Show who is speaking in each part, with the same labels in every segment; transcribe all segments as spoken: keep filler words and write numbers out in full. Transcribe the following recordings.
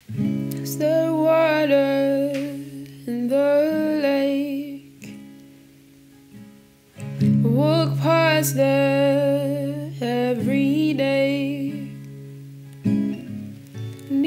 Speaker 1: Is there water in the lake? I walk past there every day. And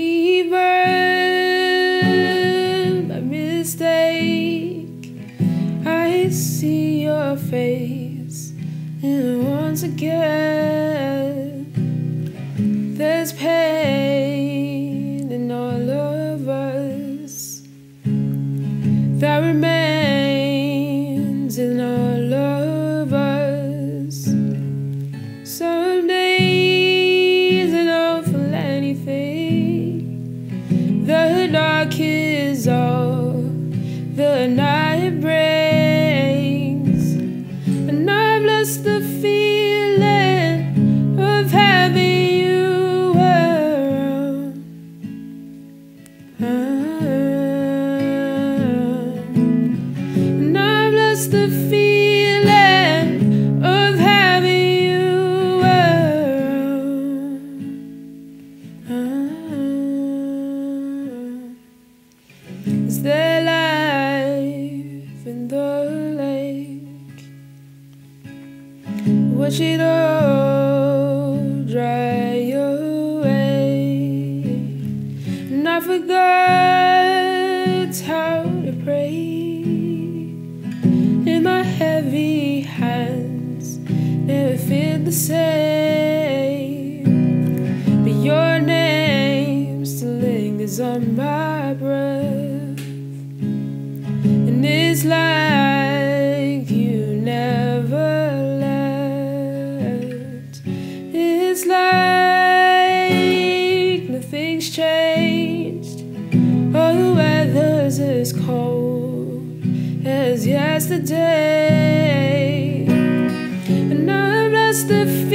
Speaker 1: even by mistake, I see your face, and once again there's pain in all of us that remains in all of us. Some days I don't feel anything. The dark is all the night brings, and I've lost the feeling of having you around. And I've lost the feeling of having you around. Is there life in the lake? Watch it all dry away, and I forgot how to pray. And my heavy hands never feel the same, but your name still lingers on my breath, and it's like you never left. It's like nothing's changed. All the weather's as cold as yesterday, and I've lost the